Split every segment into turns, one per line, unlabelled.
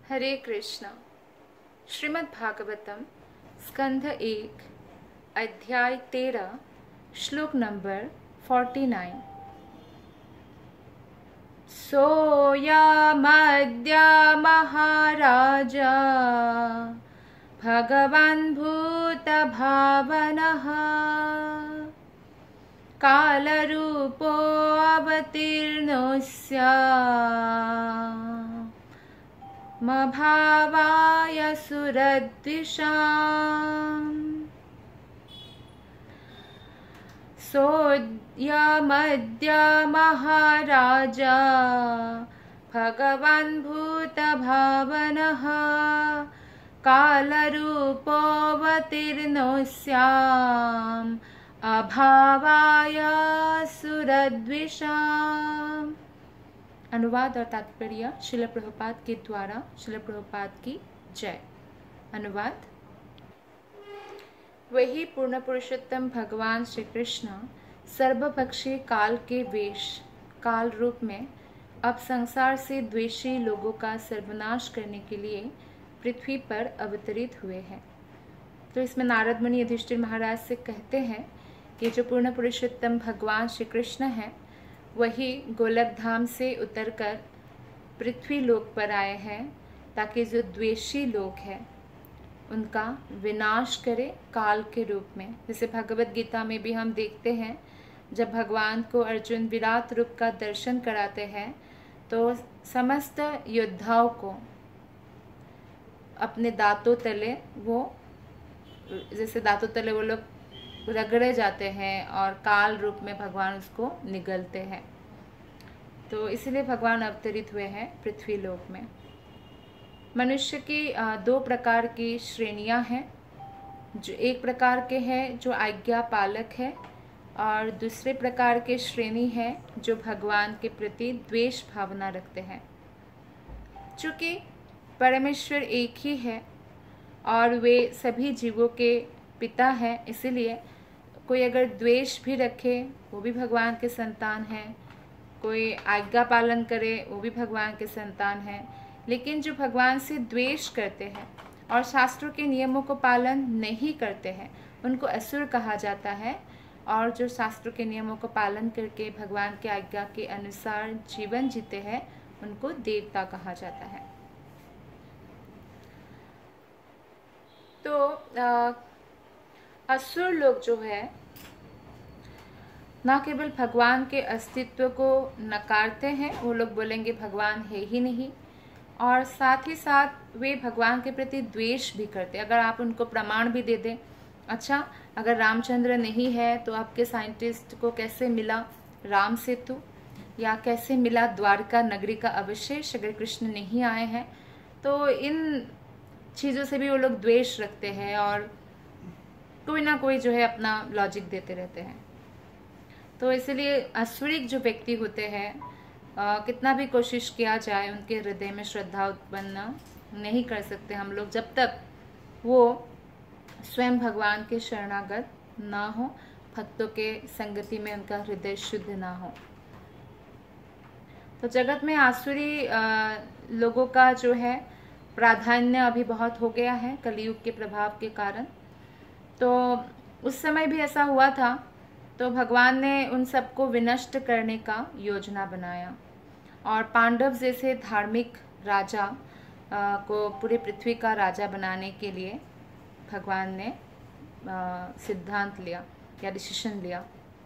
हरे कृष्णा। श्रीमद् भागवतम स्कंध 1 अध्याय 13 श्लोक नंबर 49। सोऽयमद्य महाराजा भगवान् भूतभावनः कालरूपो अवतीर्णोऽस्य मभावाय सुरद्विषाम्। सोऽयमद्य महाराजा भगवान् भूतभावनः कालरूपोऽवतीर्णोऽस्याम् अभावाय सुरद्विषाम्। अनुवाद और तात्पर्य श्रील प्रभुपाद के द्वारा। श्रील प्रभुपाद की जय। अनुवाद। वही पूर्ण पुरुषोत्तम भगवान श्री कृष्ण सर्वभक्षी काल के वेश काल रूप में अब संसार से द्वेषी लोगों का सर्वनाश करने के लिए पृथ्वी पर अवतरित हुए हैं। तो इसमें नारद मुनि युधिष्ठिर महाराज से कहते हैं कि जो पूर्ण पुरुषोत्तम भगवान श्री कृष्ण हैं वही गोलक धाम से उतरकर पृथ्वी लोक पर आए हैं ताकि जो द्वेषी लोग हैं उनका विनाश करे काल के रूप में। जैसे भगवत गीता में भी हम देखते हैं जब भगवान को अर्जुन विराट रूप का दर्शन कराते हैं तो समस्त योद्धाओं को अपने दांतों तले वो लोग रगड़े जाते हैं और काल रूप में भगवान उसको निगलते हैं। तो इसलिए भगवान अवतरित हुए हैं पृथ्वी लोक में। मनुष्य की दो प्रकार की श्रेणियां हैं। जो एक प्रकार के हैं जो आज्ञा पालक है और दूसरे प्रकार के श्रेणी है जो भगवान के प्रति द्वेष भावना रखते हैं। चूँकि परमेश्वर एक ही है और वे सभी जीवों के पिता हैं, इसीलिए कोई अगर द्वेष भी रखे वो भी भगवान के संतान हैं, कोई आज्ञा पालन करे वो भी भगवान के संतान हैं। लेकिन जो भगवान से द्वेष करते हैं और शास्त्रों के नियमों को पालन नहीं करते हैं उनको असुर कहा जाता है, और जो शास्त्रों के नियमों को पालन करके भगवान की आज्ञा के अनुसार जीवन जीते हैं उनको देवता कहा जाता है। तो असुर लोग जो है ना केवल भगवान के अस्तित्व को नकारते हैं, वो लोग बोलेंगे भगवान है ही नहीं, और साथ ही साथ वे भगवान के प्रति द्वेष भी करते हैं। अगर आप उनको प्रमाण भी दे दें, अच्छा अगर रामचंद्र नहीं है तो आपके साइंटिस्ट को कैसे मिला राम सेतु, या कैसे मिला द्वारका नगरी का अवशेष अगर कृष्ण नहीं आए हैं, तो इन चीज़ों से भी वो लोग द्वेष रखते हैं और कोई ना कोई जो है अपना लॉजिक देते रहते हैं। तो इसलिए आसुरिक जो व्यक्ति होते हैं कितना भी कोशिश किया जाए उनके हृदय में श्रद्धा उत्पन्न नहीं कर सकते हम लोग जब तक वो स्वयं भगवान के शरणागत ना हो, भक्तों के संगति में उनका हृदय शुद्ध ना हो। तो जगत में आसुरी लोगों का जो है प्राधान्य अभी बहुत हो गया है कलयुग के प्रभाव के कारण। तो उस समय भी ऐसा हुआ था, तो भगवान ने उन सबको विनष्ट करने का योजना बनाया और पांडव जैसे धार्मिक राजा को पूरे पृथ्वी का राजा बनाने के लिए भगवान ने सिद्धांत लिया या डिसीजन लिया।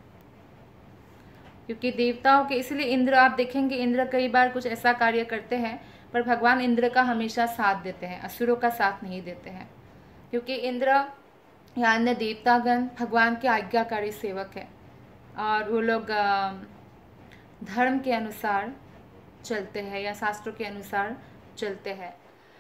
क्योंकि देवताओं के, इसलिए इंद्र, आप देखेंगे इंद्र कई बार कुछ ऐसा कार्य करते हैं पर भगवान इंद्र का हमेशा साथ देते हैं, असुरों का साथ नहीं देते हैं। क्योंकि इंद्र या अन्य देवतागण भगवान के आज्ञाकारी सेवक है और वो लोग धर्म के अनुसार चलते हैं या शास्त्रों के अनुसार चलते हैं।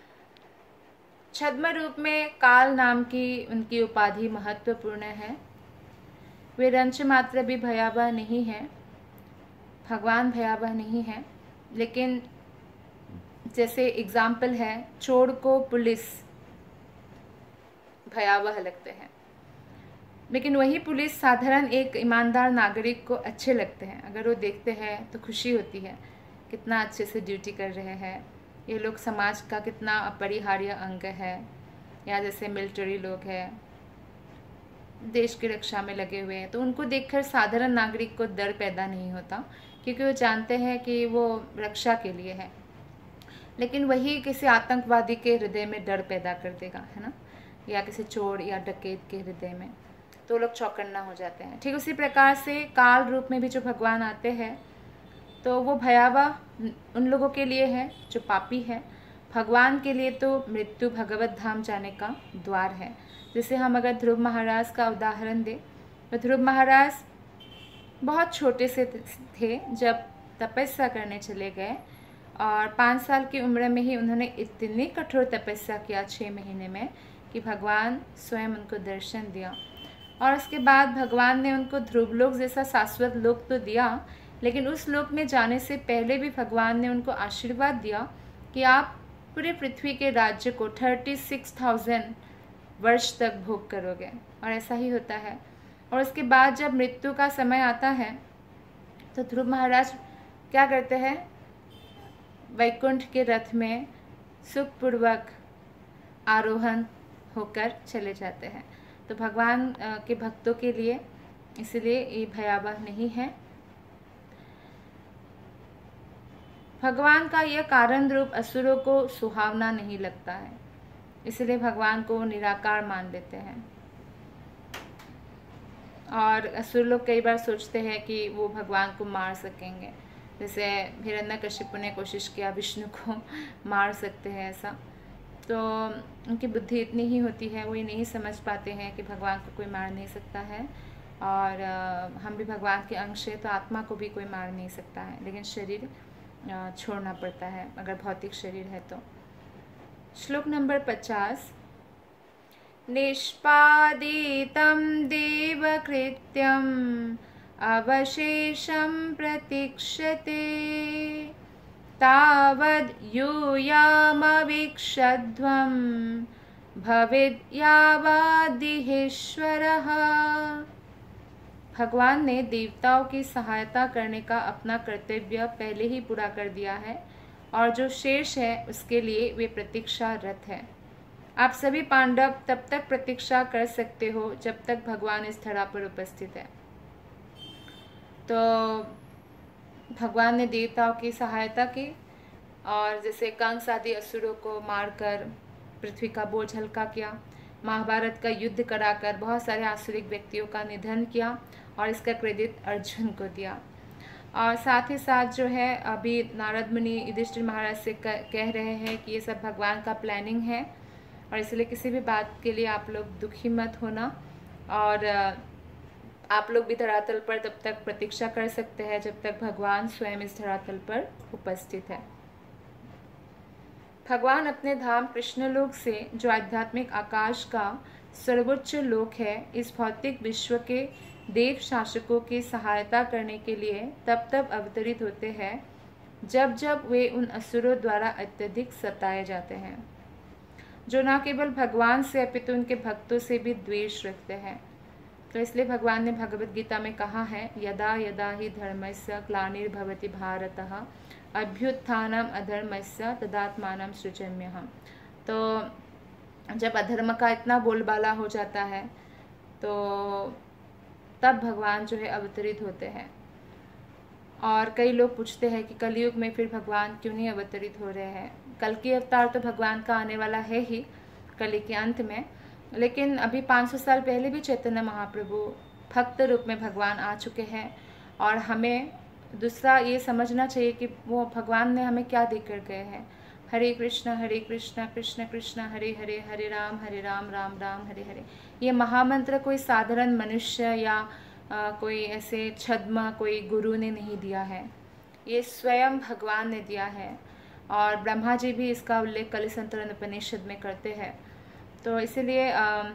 छद्म रूप में काल नाम की उनकी उपाधि महत्वपूर्ण है। वे रंच मात्र भी भयावह नहीं है, भगवान भयावह नहीं है। लेकिन जैसे एग्जाम्पल है, चोर को पुलिस भयावह लगते हैं, लेकिन वही पुलिस साधारण एक ईमानदार नागरिक को अच्छे लगते हैं। अगर वो देखते हैं तो खुशी होती है कितना अच्छे से ड्यूटी कर रहे हैं ये लोग समाज का कितना अपरिहार्य अंग है, या जैसे मिलिट्री लोग हैं, देश की रक्षा में लगे हुए हैं, तो उनको देखकर साधारण नागरिक को डर पैदा नहीं होता, क्योंकि वो जानते हैं कि वो रक्षा के लिए है। लेकिन वही किसी आतंकवादी के हृदय में डर पैदा कर देगा, है ना, या किसी चोर या डकैत के हृदय में, तो लोग चौकन्ना हो जाते हैं। ठीक उसी प्रकार से काल रूप में भी जो भगवान आते हैं, तो वो भयावह उन लोगों के लिए है जो पापी है। भगवान के लिए तो मृत्यु भगवत धाम जाने का द्वार है। जैसे हम अगर ध्रुव महाराज का उदाहरण दें, तो ध्रुव महाराज बहुत छोटे से थे जब तपस्या करने चले गए, और 5 साल की उम्र में ही उन्होंने इतनी कठोर तपस्या किया 6 महीने में, कि भगवान स्वयं उनको दर्शन दिया। और उसके बाद भगवान ने उनको ध्रुवलोक जैसा शाश्वत लोक तो दिया, लेकिन उस लोक में जाने से पहले भी भगवान ने उनको आशीर्वाद दिया कि आप पूरे पृथ्वी के राज्य को 36,000 वर्ष तक भोग करोगे। और ऐसा ही होता है। और उसके बाद जब मृत्यु का समय आता है, तो ध्रुव महाराज क्या करते हैं, वैकुंठ के रथ में सुखपूर्वक आरोहण होकर चले जाते हैं। तो भगवान के भक्तों के लिए इसलिए ये भयावह नहीं है। भगवान का यह कारण रूप असुरों को सुहावना नहीं लगता है, इसलिए भगवान को निराकार मान लेते हैं। और असुर लोग कई बार सोचते हैं कि वो भगवान को मार सकेंगे, जैसे हिरण्यकशिपु ने कोशिश किया विष्णु को मार सकते हैं ऐसा। तो उनकी बुद्धि इतनी ही होती है, वो ये नहीं समझ पाते हैं कि भगवान को कोई मार नहीं सकता है, और हम भी भगवान के अंश हैं, तो आत्मा को भी कोई मार नहीं सकता है, लेकिन शरीर छोड़ना पड़ता है अगर भौतिक शरीर है तो। श्लोक नंबर 50। निष्पादितं देवकृत्यम् अवशेषं प्रतीक्षते तावद् यूयामवीक्षध्वं भवेद्यावादिहेश्वरः। भगवान ने देवताओं की सहायता करने का अपना कर्तव्य पहले ही पूरा कर दिया है, और जो शेष है उसके लिए वे प्रतीक्षारत है। आप सभी पांडव तब तक प्रतीक्षा कर सकते हो जब तक भगवान इस धरा पर उपस्थित है। तो भगवान ने देवताओं की सहायता की, और जैसे कंस आदि असुरों को मारकर पृथ्वी का बोझ हल्का किया, महाभारत का युद्ध कराकर बहुत सारे आसुरिक व्यक्तियों का निधन किया, और इसका क्रेडिट अर्जुन को दिया। और साथ ही साथ जो है, अभी नारद मुनि युधिष्ठिर महाराज से कह रहे हैं कि ये सब भगवान का प्लानिंग है, और इसलिए किसी भी बात के लिए आप लोग दुखी मत होना, और आप लोग भी धरातल पर तब तक प्रतीक्षा कर सकते हैं जब तक भगवान स्वयं इस धरातल पर उपस्थित है। भगवान अपने धाम कृष्णलोक से, जो आध्यात्मिक आकाश का सर्वोच्च लोक है, इस भौतिक विश्व के देव शासकों की सहायता करने के लिए तब तब अवतरित होते हैं जब जब वे उन असुरों द्वारा अत्यधिक सताए जाते हैं, जो न केवल भगवान से अपितु उनके भक्तों से भी द्वेष रखते हैं। तो इसलिए भगवान ने भगवद गीता में कहा है, यदा यदा ही धर्मस्य ग्लानिर्भवति भारतः अभ्युत्थानम अधर्मस्य तदात्मानं सृजाम्यहम्। तो जब अधर्म का इतना बोलबाला हो जाता है, तो तब भगवान जो है अवतरित होते हैं। और कई लोग पूछते हैं कि कलयुग में फिर भगवान क्यों नहीं अवतरित हो रहे हैं। कल की अवतार तो भगवान का आने वाला है ही कली के अंत में, लेकिन अभी 500 साल पहले भी चैतन्य महाप्रभु भक्त रूप में भगवान आ चुके हैं। और हमें दूसरा ये समझना चाहिए कि वो भगवान ने हमें क्या देकर गए हैं। हरे कृष्णा कृष्ण कृष्ण हरे हरे, हरे राम राम राम हरे हरे। ये महामंत्र कोई साधारण मनुष्य या कोई ऐसे छद्म कोई गुरु ने नहीं दिया है, ये स्वयं भगवान ने दिया है। और ब्रह्मा जी भी इसका उल्लेख कलिसंतरण उपनिषद में करते हैं। तो इसीलिए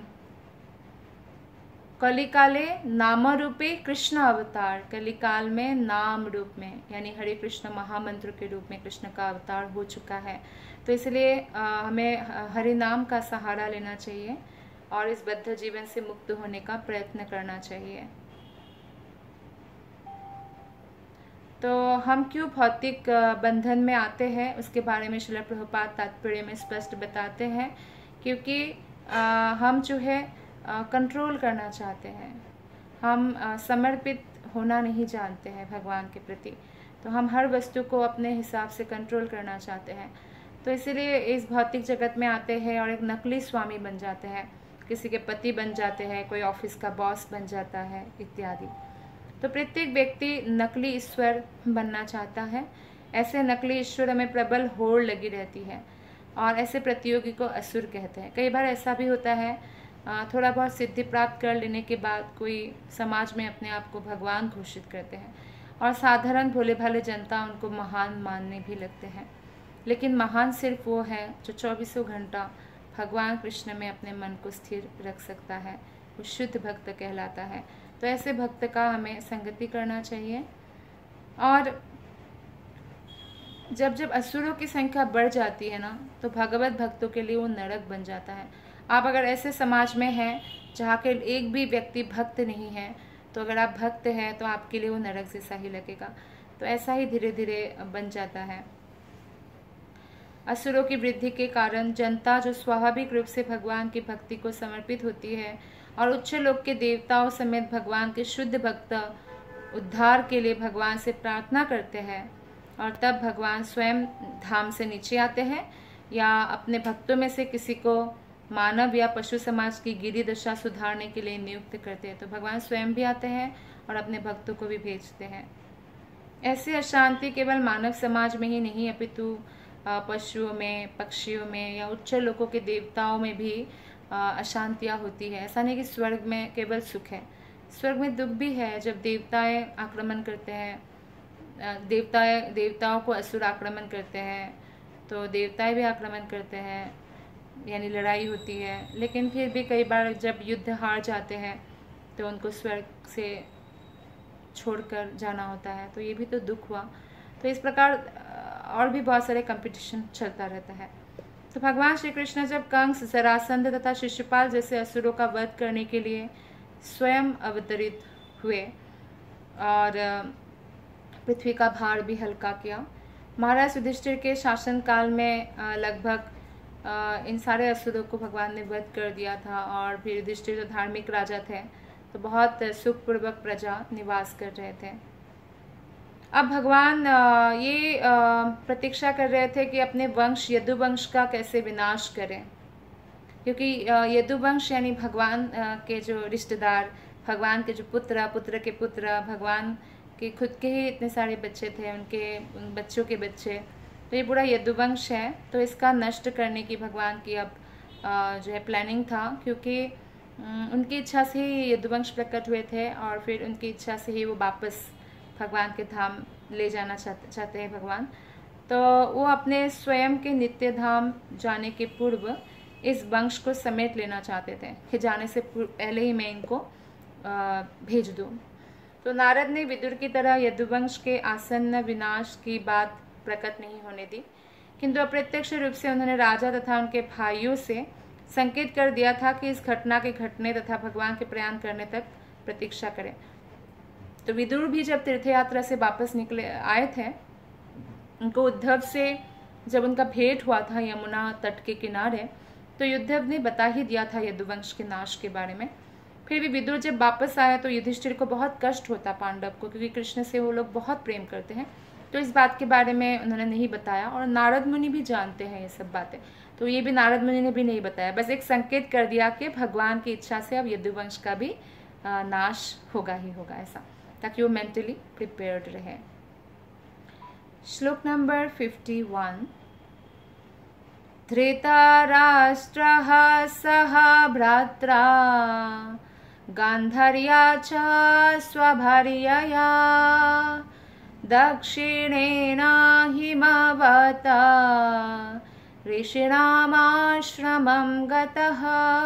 कलिकाले नाम रूपे कृष्ण अवतार, कलिकाल में नाम रूप में यानी हरे कृष्ण महामंत्र के रूप में कृष्ण का अवतार हो चुका है। तो इसलिए हमें हरि नाम का सहारा लेना चाहिए और इस बद्ध जीवन से मुक्त होने का प्रयत्न करना चाहिए। तो तो हम क्यों भौतिक बंधन में आते हैं उसके बारे में श्रील प्रभुपाद तात्पर्य में स्पष्ट बताते हैं, क्योंकि हम जो है कंट्रोल करना चाहते हैं, हम समर्पित होना नहीं जानते हैं भगवान के प्रति। तो हम हर वस्तु को अपने हिसाब से कंट्रोल करना चाहते हैं, तो इसीलिए इस भौतिक जगत में आते हैं और एक नकली स्वामी बन जाते हैं, किसी के पति बन जाते हैं, कोई ऑफिस का बॉस बन जाता है इत्यादि। तो प्रत्येक व्यक्ति नकली ईश्वर बनना चाहता है। ऐसे नकली ईश्वर में प्रबल होड़ लगी रहती है और ऐसे प्रतियोगी को असुर कहते हैं। कई बार ऐसा भी होता है, थोड़ा बहुत सिद्धि प्राप्त कर लेने के बाद कोई समाज में अपने आप को भगवान घोषित करते हैं और साधारण भोले भाले जनता उनको महान मानने भी लगते हैं। लेकिन महान सिर्फ वो है जो 24 घंटा भगवान कृष्ण में अपने मन को स्थिर रख सकता है, वो शुद्ध भक्त कहलाता है। तो ऐसे भक्त का हमें संगति करना चाहिए। और जब जब असुरों की संख्या बढ़ जाती है ना, तो भगवत भक्तों के लिए वो नरक बन जाता है। आप अगर ऐसे समाज में हैं जहाँ के एक भी व्यक्ति भक्त नहीं है, तो अगर आप भक्त हैं तो आपके लिए वो नरक जैसा ही लगेगा। तो ऐसा ही धीरे धीरे बन जाता है। असुरों की वृद्धि के कारण जनता जो स्वाभाविक रूप से भगवान की भक्ति को समर्पित होती है और उच्च लोक के देवताओं समेत भगवान के शुद्ध भक्त उद्धार के लिए भगवान से प्रार्थना करते हैं, और तब भगवान स्वयं धाम से नीचे आते हैं या अपने भक्तों में से किसी को मानव या पशु समाज की गिरी दशा सुधारने के लिए नियुक्त करते हैं, तो भगवान स्वयं भी आते हैं और अपने भक्तों को भी भेजते हैं। ऐसी अशांति केवल मानव समाज में ही नहीं, अपितु पशुओं में, पक्षियों में या उच्च लोकों के देवताओं में भी अशांतियाँ होती है। ऐसा नहीं कि स्वर्ग में केवल सुख है, स्वर्ग में दुख भी है। जब देवताएं आक्रमण करते हैं, देवताओं को असुर आक्रमण करते हैं, तो देवताएं भी आक्रमण करते हैं, यानी लड़ाई होती है। लेकिन फिर भी कई बार जब युद्ध हार जाते हैं तो उनको स्वर्ग से छोड़कर जाना होता है, तो ये भी तो दुख हुआ। तो इस प्रकार और भी बहुत सारे कंपटीशन चलता रहता है। तो भगवान श्री कृष्ण जब कंस, जरासंध तथा शिशुपाल जैसे असुरों का वध करने के लिए स्वयं अवतरित हुए और पृथ्वी का भार भी हल्का किया। महाराज युधिष्ठिर के शासनकाल में लगभग इन सारे असुरों को भगवान ने वध कर दिया था, और फिर युधिष्ठिर जो धार्मिक राजा थे तो बहुत सुखपूर्वक प्रजा निवास कर रहे थे। अब भगवान ये प्रतीक्षा कर रहे थे कि अपने वंश यदुवंश का कैसे विनाश करें, क्योंकि यदुवंश यानी भगवान के जो रिश्तेदार, भगवान के जो पुत्र के पुत्र, भगवान के खुद के ही इतने सारे बच्चे थे, उनके बच्चों के बच्चे, तो ये पूरा यदुवंश है। तो इसका नष्ट करने की भगवान की अब जो है प्लानिंग था, क्योंकि उनकी इच्छा से ही यदुवंश प्रकट हुए थे और फिर उनकी इच्छा से ही वो वापस भगवान के धाम ले जाना चाहते हैं भगवान। तो वो अपने स्वयं के नित्य धाम जाने के पूर्व इस वंश को समेट लेना चाहते थे कि जाने से पहले ही मैं इनको भेज दूँ। तो नारद ने विदुर की तरह यदुवंश के आसन्न विनाश की बात प्रकट नहीं होने दी, किंतु अप्रत्यक्ष रूप से उन्होंने राजा तथा उनके भाइयों से संकेत कर दिया था कि इस घटना के घटने तथा भगवान के प्रयाण करने तक प्रतीक्षा करें। तो विदुर भी जब तीर्थ यात्रा से वापस निकले आए थे, उनको उद्धव से जब उनका भेंट हुआ था यमुना तट के किनारे, तो उद्धव ने बता ही दिया था यदुवंश के नाश के बारे में। फिर भी विदुर जब वापस आया तो युधिष्ठिर को बहुत कष्ट होता पांडव को, क्योंकि कृष्ण से वो लोग बहुत प्रेम करते हैं। तो इस बात के बारे में उन्होंने नहीं बताया, और नारद मुनि भी जानते हैं ये सब बातें, तो ये भी नारद मुनि ने भी नहीं बताया, बस एक संकेत कर दिया कि भगवान की इच्छा से अब यदुवंश का भी नाश होगा ही होगा, ऐसा, ताकि वो मेंटली प्रिपेयर्ड रहे। श्लोक नंबर 51। धृतराष्ट्रः सह भ्रात्रा गान्धार्या च स्वभार्यया दक्षिणेन हिमवता ऋषिणामाश्रमं गतः।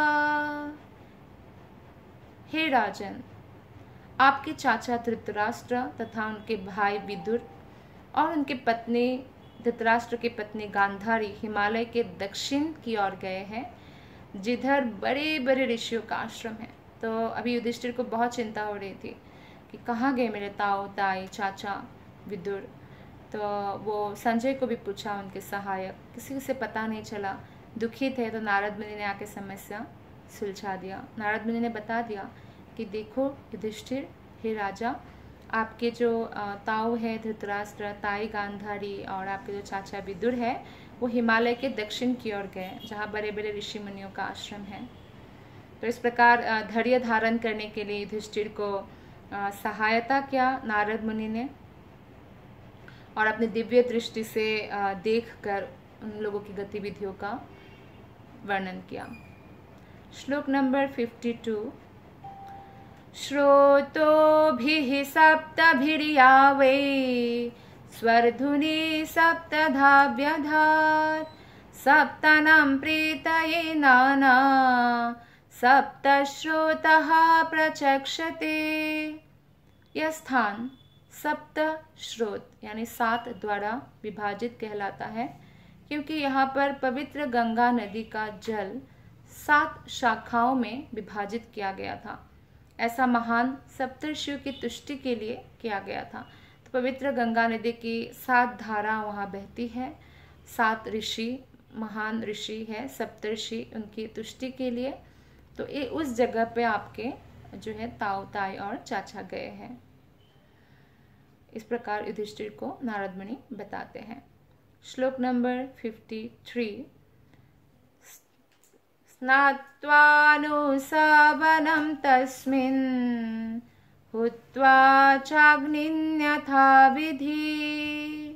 हे राजन, आपके चाचा धृतराष्ट्र तथा उनके भाई विदुर और उनके पत्नी धृतराष्ट्र की पत्नी गांधारी हिमालय के दक्षिण की ओर गए हैं, जिधर बड़े बड़े ऋषियों का आश्रम है। तो अभी युधिष्ठिर को बहुत चिंता हो रही थी कि कहाँ गए मेरे ताऊ ताई चाचा विदुर। तो वो संजय को भी पूछा, उनके सहायक, किसी से पता नहीं चला। दुखी थे तो नारद मुनि ने आके समस्या सुलझा दिया। नारद मुनि ने बता दिया कि देखो युधिष्ठिर, हे राजा, आपके जो ताऊ है धृतराष्ट्र, ताई गांधारी और आपके जो चाचा विदुर है वो हिमालय के दक्षिण की ओर गए, जहाँ बड़े बड़े ऋषि मुनियों का आश्रम है। तो इस प्रकार धैर्य धारण करने के लिए युधिष्ठिर को सहायता किया नारद मुनि ने, और अपनी दिव्य दृष्टि से देखकर उन लोगों की गतिविधियों का वर्णन किया। श्लोक नंबर 52। श्रोतोभिः सप्तभिर्या वै स्वर्धुनी सप्तधा व्यधात् सप्तनं प्रीतये नाना सप्तश्रोतः प्रचक्षते। यह स्थान सप्त श्रोत यानी 7 द्वारा विभाजित कहलाता है, क्योंकि यहाँ पर पवित्र गंगा नदी का जल 7 शाखाओं में विभाजित किया गया था। ऐसा महान सप्तर्षियों की तुष्टि के लिए किया गया था। तो पवित्र गंगा नदी की 7 धारा वहाँ बहती है। 7 ऋषि, महान ऋषि है सप्तर्षि, उनकी तुष्टि के लिए। तो ये उस जगह पे आपके जो है ताऊ, ताई और चाचा गए हैं। इस प्रकार युधिष्ठिर को नारद मुनि बताते हैं। श्लोक नंबर 53। स्नात्वानुसावनं तस्मिन् हुत्वा चाग्निन्यथा विधि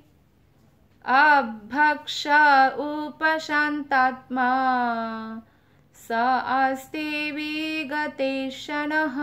अभक्ष उपशान्तात्मा स आस्ते विगते शनः।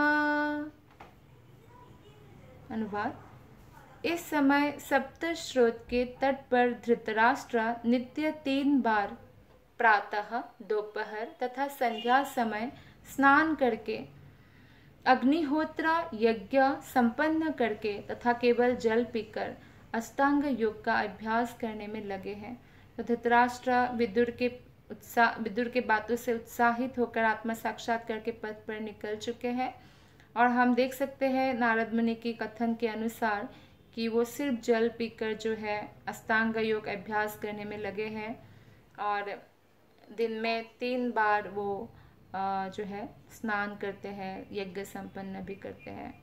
अनुवाद। इस समय सप्त स्रोत के तट पर धृतराष्ट्र नित्य 3 बार प्रातः, दोपहर तथा संध्या समय स्नान करके, अग्निहोत्र यज्ञ संपन्न करके तथा केवल जल पीकर अष्टांग योग का अभ्यास करने में लगे हैं। तो धृतराष्ट्र विदुर के बातों से उत्साहित होकर आत्म साक्षात्कार के पथ पर निकल चुके हैं। और हम देख सकते हैं नारद मुनि की कथन के अनुसार कि वो सिर्फ जल पीकर जो है अष्टांग योग अभ्यास करने में लगे हैं, और दिन में 3 बार वो जो है स्नान करते हैं, यज्ञ संपन्न भी करते हैं।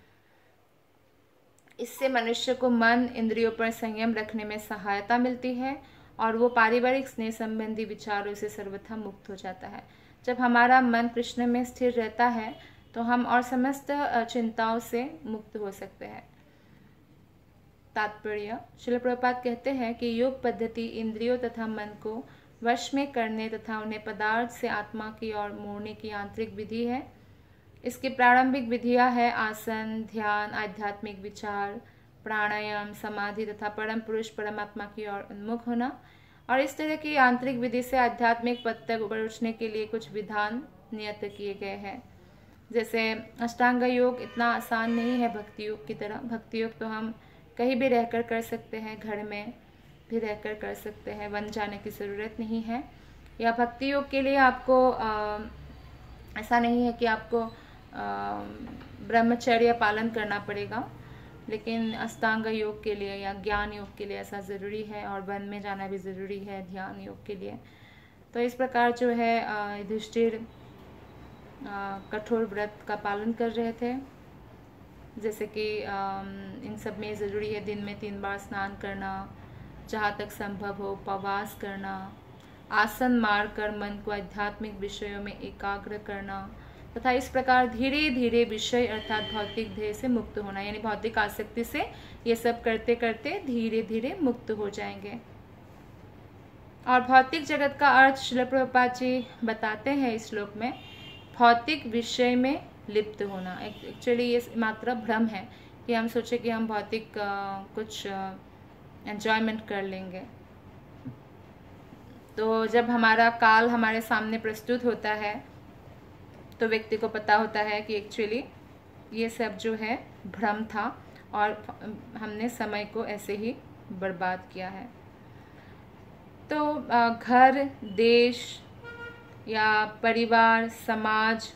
इससे मनुष्य को मन, इंद्रियों पर संयम रखने में सहायता मिलती है और वो पारिवारिक स्नेह संबंधी विचारों से सर्वथा मुक्त हो जाता है। जब हमारा मन कृष्ण में स्थिर रहता है तो हम और समस्त चिंताओं से मुक्त हो सकते हैं। तात्पर्य। श्रील प्रभुपाद कहते हैं कि योग पद्धति इंद्रियों तथा मन को वश में करने तथा उन्हें पदार्थ से आत्मा की ओर मोड़ने की आंतरिक विधि है। इसकी प्रारंभिक विधियां है आसन, ध्यान, आध्यात्मिक विचार, प्राणायाम, समाधि तथा परम पुरुष परमात्मा की ओर उन्मुख होना। और इस तरह की आंतरिक विधि से आध्यात्मिक पद तक ऊपर उठने के लिए कुछ विधान नियत किए गए हैं। जैसे अष्टांग योग इतना आसान नहीं है भक्ति योग की तरह। भक्ति योग तो हम कहीं भी रहकर कर सकते हैं, घर में भी रहकर कर सकते हैं, वन जाने की ज़रूरत नहीं है। या भक्ति योग के लिए आपको ऐसा नहीं है कि आपको ब्रह्मचर्य पालन करना पड़ेगा, लेकिन अष्टांग योग के लिए या ज्ञान योग के लिए ऐसा ज़रूरी है, और वन में जाना भी ज़रूरी है ध्यान योग के लिए। तो इस प्रकार जो है युधिष्ठिर कठोर व्रत का पालन कर रहे थे। जैसे कि इन सब में ज़रूरी है दिन में 3 बार स्नान करना, जहाँ तक संभव हो उपवास करना, आसन मारकर मन को आध्यात्मिक विषयों में एकाग्र करना तथा इस प्रकार धीरे धीरे विषय अर्थात भौतिक ध्येय से मुक्त होना। यानी भौतिक आसक्ति से ये सब करते करते धीरे धीरे मुक्त हो जाएंगे। और भौतिक जगत का अर्थ श्रील प्रभुपाद जी बताते हैं इस श्लोक में भौतिक विषय में लिप्त होना। एक्चुअली ये मात्र भ्रम है कि हम सोचे कि हम भौतिक कुछ एंजॉयमेंट कर लेंगे। तो जब हमारा काल हमारे सामने प्रस्तुत होता है तो व्यक्ति को पता होता है कि एक्चुअली ये सब जो है भ्रम था और हमने समय को ऐसे ही बर्बाद किया है। तो घर, देश या परिवार, समाज,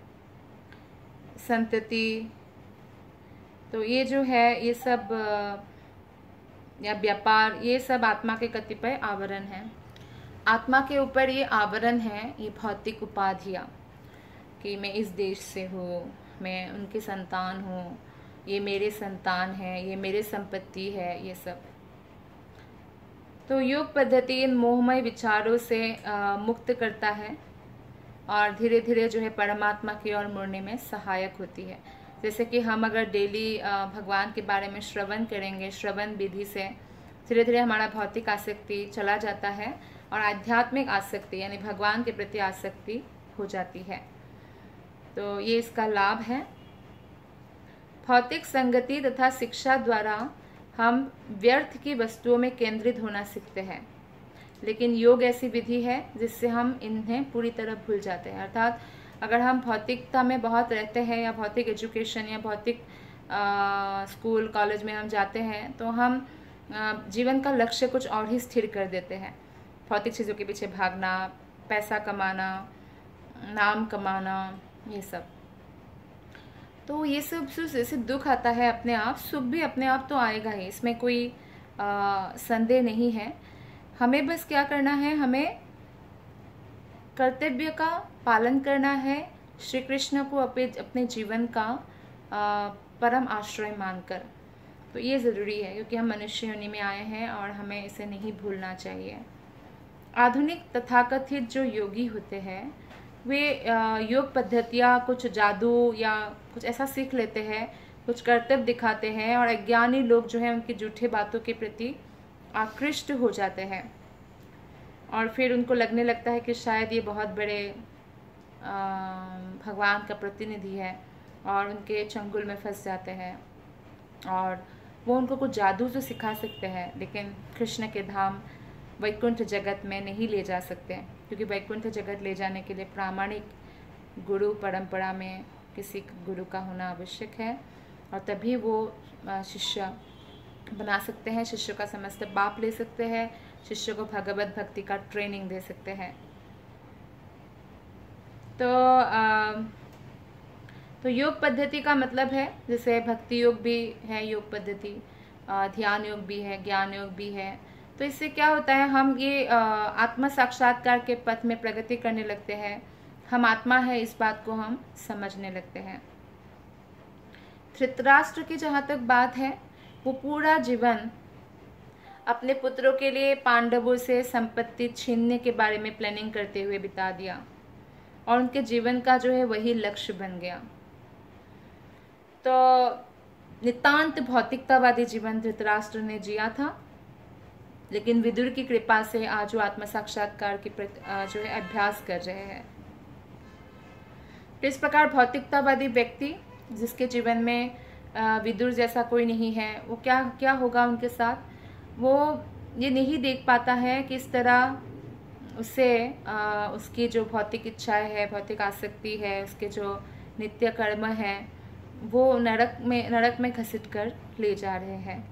संतति, तो ये जो है ये सब या व्यापार, ये सब आत्मा के कतिपय आवरण हैं। आत्मा के ऊपर ये आवरण है, ये भौतिक उपाधियाँ, कि मैं इस देश से हूँ, मैं उनकी संतान हूँ, ये मेरे संतान है, ये मेरे संपत्ति है, ये सब। तो योग पद्धति इन मोहमय विचारों से मुक्त करता है और धीरे धीरे जो है परमात्मा की ओर मुड़ने में सहायक होती है। जैसे कि हम अगर डेली भगवान के बारे में श्रवण करेंगे, श्रवण विधि से धीरे धीरे हमारा भौतिक आसक्ति चला जाता है और आध्यात्मिक आसक्ति यानी भगवान के प्रति आसक्ति हो जाती है। तो ये इसका लाभ है। भौतिक संगति तथा शिक्षा द्वारा हम व्यर्थ की वस्तुओं में केंद्रित होना सीखते हैं, लेकिन योग ऐसी विधि है जिससे हम इन्हें पूरी तरह भूल जाते हैं। अर्थात अगर हम भौतिकता में बहुत रहते हैं या भौतिक एजुकेशन या भौतिक स्कूल कॉलेज में हम जाते हैं, तो हम जीवन का लक्ष्य कुछ और ही स्थिर कर देते हैं। भौतिक चीज़ों के पीछे भागना, पैसा कमाना, नाम कमाना, ये सब। तो ये सब जैसे दुख आता है अपने आप, सुख भी अपने आप तो आएगा ही, इसमें कोई संदेह नहीं है। हमें बस क्या करना है, हमें कर्तव्य का पालन करना है, श्री कृष्ण को अपने जीवन का परम आश्रय मानकर। तो ये ज़रूरी है क्योंकि हम मनुष्य योनि में आए हैं और हमें इसे नहीं भूलना चाहिए। आधुनिक तथाकथित जो योगी होते हैं वे योग पद्धतियाँ कुछ जादू या कुछ ऐसा सीख लेते हैं, कुछ कर्तव्य दिखाते हैं और अज्ञानी लोग जो है उनकी झूठी बातों के प्रति आकृष्ट हो जाते हैं और फिर उनको लगने लगता है कि शायद ये बहुत बड़े भगवान का प्रतिनिधि है और उनके चंगुल में फंस जाते हैं और वो उनको कुछ जादू तो सिखा सकते हैं, लेकिन कृष्ण के धाम वैकुंठ जगत में नहीं ले जा सकते, क्योंकि वैकुंठ जगत ले जाने के लिए प्रामाणिक गुरु परंपरा में किसी गुरु का होना आवश्यक है और तभी वो शिष्य बना सकते हैं, शिष्य का समस्त पाप ले सकते हैं, शिष्य को भगवत भक्ति का ट्रेनिंग दे सकते हैं। तो योग पद्धति का मतलब है, जैसे भक्ति योग भी है योग पद्धति, ध्यान योग भी है, ज्ञान योग भी है। तो इससे क्या होता है, हम ये आत्म साक्षात्कार के पथ में प्रगति करने लगते हैं, हम आत्मा है इस बात को हम समझने लगते हैं। धृतराष्ट्र की जहाँ तक बात है, वो पूरा जीवन अपने पुत्रों के लिए पांडवों से संपत्ति छीनने के बारे में प्लानिंग करते हुए बिता दिया और उनके जीवन का जो है वही लक्ष्य बन गया। तो नितांत भौतिकतावादी जीवन धृतराष्ट्र ने जिया था, लेकिन विदुर की कृपा से आज वो आत्म साक्षात्कार की जो है अभ्यास कर रहे हैं। तो इस प्रकार भौतिकतावादी व्यक्ति जिसके जीवन में विदुर जैसा कोई नहीं है, वो क्या होगा उनके साथ, वो ये नहीं देख पाता है किस तरह उसे उसकी जो भौतिक इच्छाएं है, भौतिक आसक्ति है, उसके जो नित्य कर्म है, वो नरक में घसीट कर ले जा रहे हैं।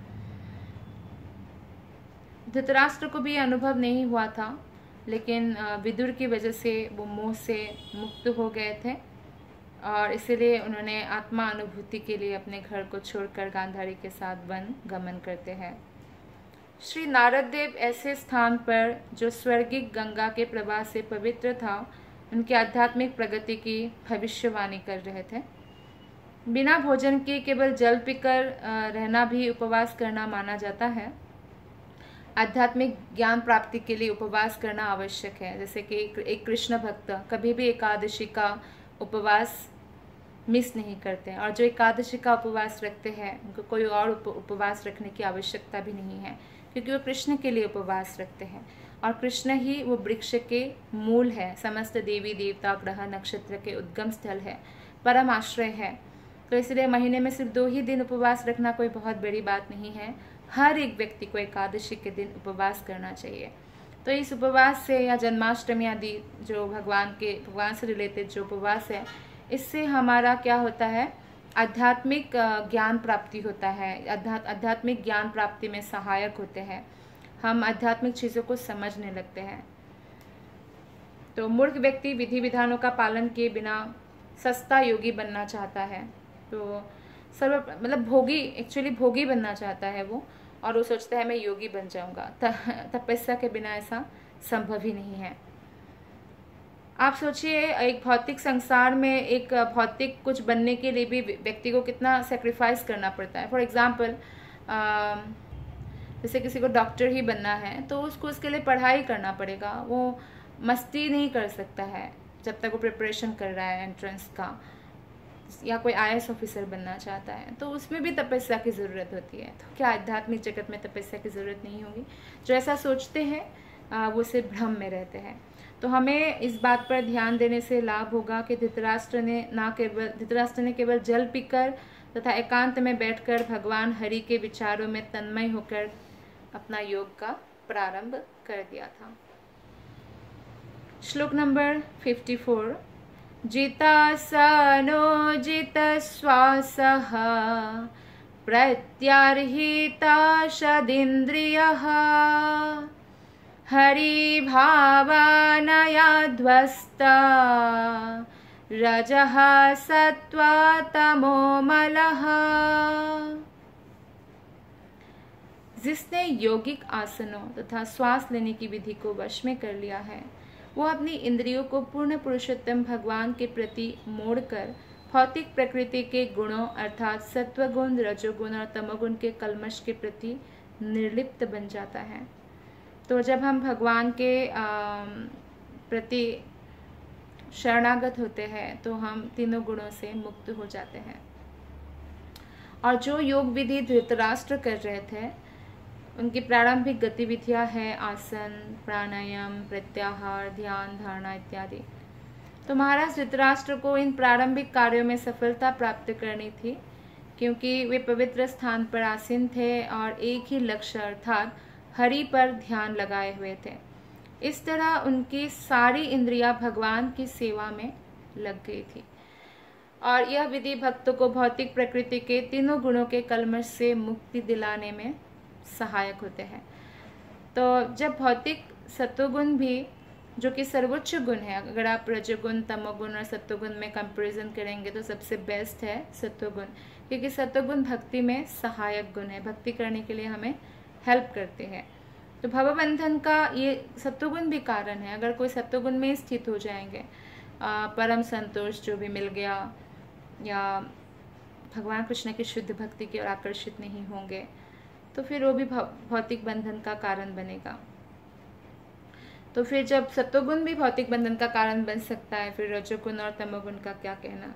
धृतराष्ट्र को भी अनुभव नहीं हुआ था, लेकिन विदुर की वजह से वो मोह से मुक्त हो गए थे और इसीलिए उन्होंने आत्मा अनुभूति के लिए अपने घर को छोड़कर गांधारी के साथ वन गमन करते हैं। श्री नारद देव ऐसे स्थान पर जो स्वर्गिक गंगा के प्रवाह से पवित्र था, उनकी आध्यात्मिक प्रगति की भविष्यवाणी कर रहे थे। बिना भोजन के केवल जल पीकर रहना भी उपवास करना माना जाता है। आध्यात्मिक ज्ञान प्राप्ति के लिए उपवास करना आवश्यक है। जैसे कि एक कृष्ण भक्त कभी भी एकादशी का उपवास मिस नहीं करते हैं और जो एकादशी का उपवास रखते हैं उनको कोई और उपवास रखने की आवश्यकता भी नहीं है, क्योंकि वो कृष्ण के लिए उपवास रखते हैं और कृष्ण ही वो वृक्ष के मूल है, समस्त देवी देवता ग्रह नक्षत्र के उद्गम स्थल है, परम आश्रय है। तो इसलिए महीने में सिर्फ 2 ही दिन उपवास रखना कोई बहुत बड़ी बात नहीं है। हर एक व्यक्ति को एकादशी के दिन उपवास करना चाहिए। तो इस उपवास से या जन्माष्टमी आदि जो भगवान से रिलेटेड जो उपवास है, इससे हमारा क्या होता है, आध्यात्मिक ज्ञान प्राप्ति होता है, आध्यात्मिक ज्ञान प्राप्ति में सहायक होते हैं, हम आध्यात्मिक चीज़ों को समझने लगते हैं। तो मूर्ख व्यक्ति विधि विधानों का पालन किए बिना सस्ता योगी बनना चाहता है, तो भोगी बनना चाहता है वो, और वो सोचता है मैं योगी बन जाऊंगा। तपस्या के बिना ऐसा संभव ही नहीं है। आप सोचिए, एक भौतिक संसार में एक भौतिक कुछ बनने के लिए भी व्यक्ति को कितना सेक्रीफाइस करना पड़ता है। फॉर एग्जाम्पल, जैसे किसी को डॉक्टर ही बनना है तो उसको उसके लिए पढ़ाई करना पड़ेगा। वो मस्ती नहीं कर सकता है जब तक वो प्रिपरेशन कर रहा है एंट्रेंस का, या कोई IAS ऑफिसर बनना चाहता है तो उसमें भी तपस्या की ज़रूरत होती है। तो क्या आध्यात्मिक जगत में तपस्या की ज़रूरत नहीं होगी? जो ऐसा सोचते हैं वो सिर्फ भ्रम में रहते हैं। तो हमें इस बात पर ध्यान देने से लाभ होगा कि धृतराष्ट्र ने केवल जल पीकर तथा एकांत में बैठकर भगवान हरि के विचारों में तन्मय होकर अपना योग का प्रारंभ कर दिया था। श्लोक नंबर 54। जितासनो जितश्वासः प्रत्यार्हिता षदिन्द्रियः हरिभावानयाध्वस्ता रजः सत्त्वा तमोमलः। जिसने यौगिक आसनों तथा श्वास लेने की विधि को वश में कर लिया है वो अपनी इंद्रियों को पूर्ण पुरुषोत्तम भगवान के प्रति मोड़कर भौतिक प्रकृति के गुणों अर्थात सत्वगुण, रजोगुण और तमोगुण के कल्मश के प्रति निर्लिप्त बन जाता है। तो जब हम भगवान के प्रति शरणागत होते हैं तो हम तीनों गुणों से मुक्त हो जाते हैं। और जो योग विधि धृतराष्ट्र कर रहे थे उनकी प्रारंभिक गतिविधियां हैं आसन, प्राणायाम, प्रत्याहार, ध्यान, धारणा इत्यादि। तो महाराज धृतराष्ट्र को इन प्रारंभिक कार्यों में सफलता प्राप्त करनी थी क्योंकि वे पवित्र स्थान पर आसीन थे और एक ही लक्ष्य अर्थात हरि पर ध्यान लगाए हुए थे। इस तरह उनकी सारी इंद्रियां भगवान की सेवा में लग गई थी और यह विधि भक्तों को भौतिक प्रकृति के तीनों गुणों के कल्मश से मुक्ति दिलाने में सहायक होते हैं। तो जब भौतिक सत्वगुण भी, जो कि सर्वोच्च गुण है, अगर आप रजोगुण, तमोगुण और सत्वगुण में कंपैरिजन करेंगे तो सबसे बेस्ट है सत्वगुण, क्योंकि सत्वगुण भक्ति में सहायक गुण है, भक्ति करने के लिए हमें हेल्प करते हैं। तो भवबंधन का ये सत्वगुण भी कारण है। अगर कोई सत्वगुण में स्थित हो जाएंगे, परम संतोष जो भी मिल गया, या भगवान कृष्ण की शुद्ध भक्ति की ओर आकर्षित नहीं होंगे तो फिर वो भी भौतिक बंधन का कारण बनेगा। तो फिर जब सत्वगुण भी भौतिक बंधन का कारण बन सकता है, फिर रजोगुण और तमोगुण का क्या कहना।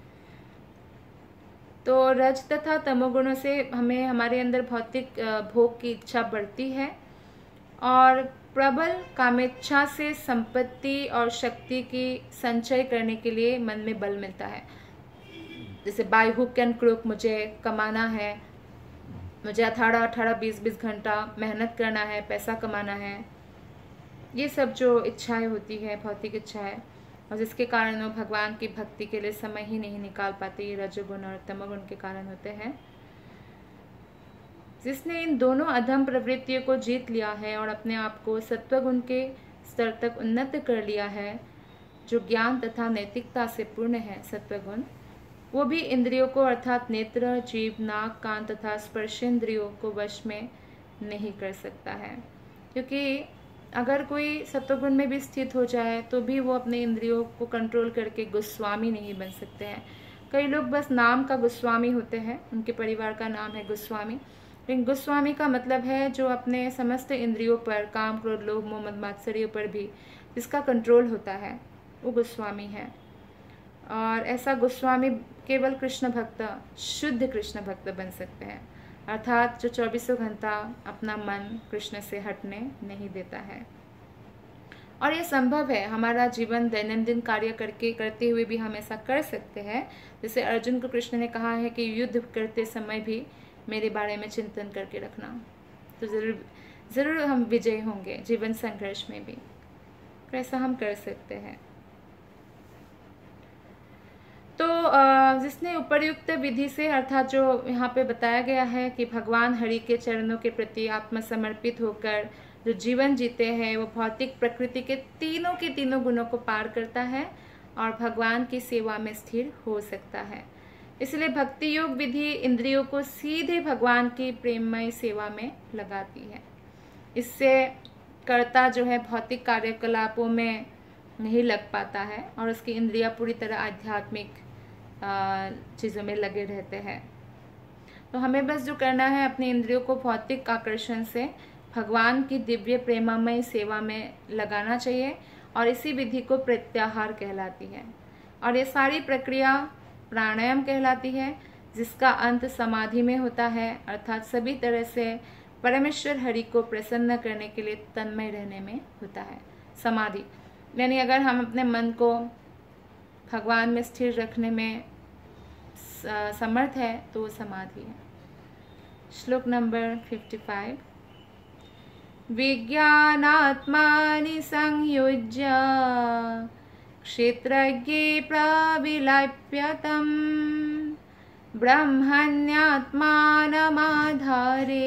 तो रज तथा तमोगुणों से हमें हमारे अंदर भौतिक भोग की इच्छा बढ़ती है और प्रबल कामेच्छा से संपत्ति और शक्ति की संचय करने के लिए मन में बल मिलता है। जैसे बाय हुक एंड क्रूक मुझे कमाना है, मुझे 18-20 घंटा मेहनत करना है, पैसा कमाना है। ये सब जो इच्छाएं होती है, भौतिक इच्छाएं, और जिसके कारण वो भगवान की भक्ति के लिए समय ही नहीं निकाल पाते, ये रजोगुण और तमोगुण के कारण होते हैं। जिसने इन दोनों अधम प्रवृत्तियों को जीत लिया है और अपने आप को सत्वगुण के स्तर तक उन्नत कर लिया है, जो ज्ञान तथा नैतिकता से पूर्ण है सत्वगुण, वो भी इंद्रियों को अर्थात नेत्र, जीभ, नाक, कान तथा स्पर्शेंद्रियों को वश में नहीं कर सकता है। क्योंकि अगर कोई सत्वगुण में भी स्थित हो जाए तो भी वो अपने इंद्रियों को कंट्रोल करके गोस्वामी नहीं बन सकते हैं। कई लोग बस नाम का गोस्वामी होते हैं, उनके परिवार का नाम है गोस्वामी, लेकिन गोस्वामी का मतलब है जो अपने समस्त इंद्रियों पर, काम, क्रोध, लोभ, मोह, मद, मात्सर्य पर भी जिसका कंट्रोल होता है, वो गोस्वामी है। और ऐसा गोस्वामी केवल कृष्ण भक्त, शुद्ध कृष्ण भक्त बन सकते हैं, अर्थात जो 24 घंटा अपना मन कृष्ण से हटने नहीं देता है। और ये संभव है, हमारा जीवन दैनंदिन कार्य करते हुए भी हम ऐसा कर सकते हैं। जैसे अर्जुन को कृष्ण ने कहा है कि युद्ध करते समय भी मेरे बारे में चिंतन करके रखना, तो ज़रूर हम विजयी होंगे जीवन संघर्ष में भी। तो ऐसा हम कर सकते हैं। तो जिसने उपर्युक्त विधि से, अर्थात जो यहाँ पे बताया गया है कि भगवान हरि के चरणों के प्रति आत्मसमर्पित होकर जो जीवन जीते हैं, वो भौतिक प्रकृति के तीनों गुणों को पार करता है और भगवान की सेवा में स्थिर हो सकता है। इसलिए भक्ति योग विधि इंद्रियों को सीधे भगवान की प्रेममय सेवा में लगाती है। इससे कर्ता जो है भौतिक कार्यकलापों में नहीं लग पाता है और उसकी इंद्रियां पूरी तरह आध्यात्मिक चीज़ों में लगे रहते हैं। तो हमें बस जो करना है, अपने इंद्रियों को भौतिक आकर्षण से भगवान की दिव्य प्रेममय सेवा में लगाना चाहिए और इसी विधि को प्रत्याहार कहलाती है। और ये सारी प्रक्रिया प्राणायाम कहलाती है, जिसका अंत समाधि में होता है, अर्थात सभी तरह से परमेश्वर हरि को प्रसन्न करने के लिए तन्मय रहने में होता है। समाधि यानी अगर हम अपने मन को भगवान में स्थिर रखने में समर्थ है तो वो समाधि है। श्लोक नंबर 55। विज्ञानात्मानि संयुज्य क्षेत्रज्ञे प्रविलप्यतम् ब्रह्मण्यात्मानमाधारे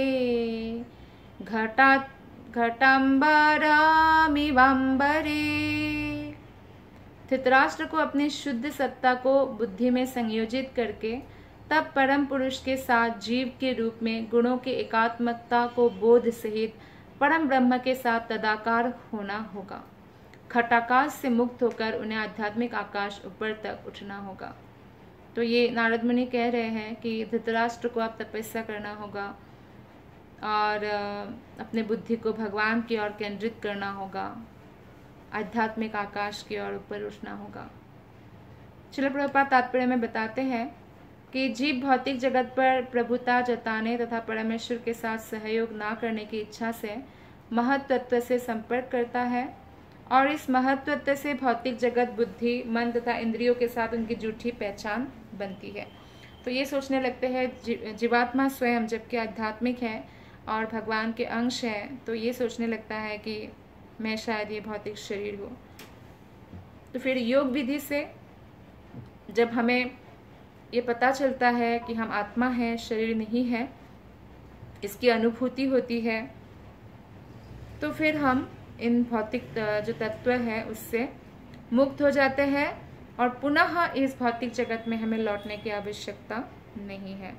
घटाम्बरामिवम्बरे। धृतराष्ट्र को अपनी शुद्ध सत्ता को बुद्धि में संयोजित करके तब परम पुरुष के साथ जीव के रूप में गुणों की एकात्मकता को बोध सहित परम ब्रह्म के साथ तदाकार होना होगा। घटाकाश से मुक्त होकर उन्हें आध्यात्मिक आकाश ऊपर तक उठना होगा। तो ये नारद मुनि कह रहे हैं कि धृतराष्ट्र को अब तपस्या करना होगा और अपने बुद्धि को भगवान की ओर केंद्रित करना होगा, आध्यात्मिक आकाश की ओर ऊपर उठना होगा। श्रील प्रभुपाद तात्पर्य में बताते हैं कि जीव भौतिक जगत पर प्रभुता जताने तथा परमेश्वर के साथ सहयोग ना करने की इच्छा से महत्त्व से संपर्क करता है और इस महत्त्व से भौतिक जगत, बुद्धि, मन तथा इंद्रियों के साथ उनकी झूठी पहचान बनती है। तो ये सोचने लगते हैं जीवात्मा स्वयं जबकि आध्यात्मिक है और भगवान के अंश है, तो ये सोचने लगता है कि मैं शायद ये भौतिक शरीर हूँ। तो फिर योग विधि से जब हमें ये पता चलता है कि हम आत्मा हैं, शरीर नहीं है, इसकी अनुभूति होती है, तो फिर हम इन भौतिक जो तत्व है उससे मुक्त हो जाते हैं और पुनः इस भौतिक जगत में हमें लौटने की आवश्यकता नहीं है।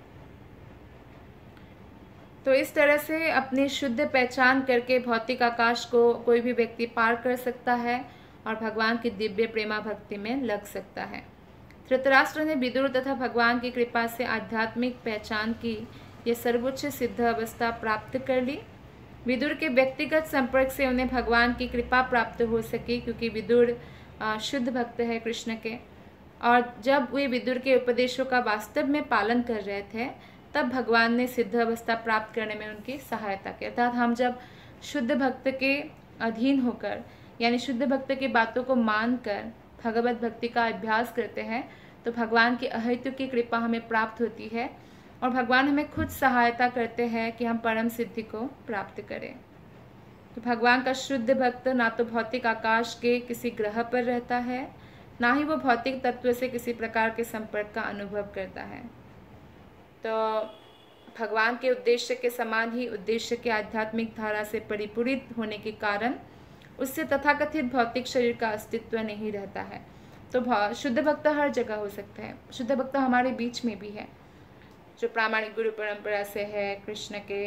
तो इस तरह से अपनी शुद्ध पहचान करके भौतिक आकाश को कोई भी व्यक्ति पार कर सकता है और भगवान की दिव्य प्रेमा भक्ति में लग सकता है। धृतराष्ट्र ने विदुर तथा भगवान की कृपा से आध्यात्मिक पहचान की यह सर्वोच्च सिद्ध अवस्था प्राप्त कर ली। विदुर के व्यक्तिगत संपर्क से उन्हें भगवान की कृपा प्राप्त हो सकी, क्योंकि विदुर शुद्ध भक्त है कृष्ण के, और जब वे विदुर के उपदेशों का वास्तव में पालन कर रहे थे तब भगवान ने सिद्ध अवस्था प्राप्त करने में उनकी सहायता की। अर्थात हम जब शुद्ध भक्त के अधीन होकर यानी शुद्ध भक्त की बातों को मानकर भगवत भक्ति का अभ्यास करते हैं तो भगवान की अहेतुक की कृपा हमें प्राप्त होती है और भगवान हमें खुद सहायता करते हैं कि हम परम सिद्धि को प्राप्त करें। तो भगवान का शुद्ध भक्त ना तो भौतिक आकाश के किसी ग्रह पर रहता है, ना ही वो भौतिक तत्व से किसी प्रकार के संपर्क का अनुभव करता है। तो भगवान के उद्देश्य के समान ही उद्देश्य के आध्यात्मिक धारा से परिपूरित होने के कारण उससे तथाकथित भौतिक शरीर का अस्तित्व नहीं रहता है। तो शुद्ध भक्त हर जगह हो सकता है। शुद्ध भक्त हमारे बीच में भी है, जो प्रामाणिक गुरु परंपरा से है, कृष्ण के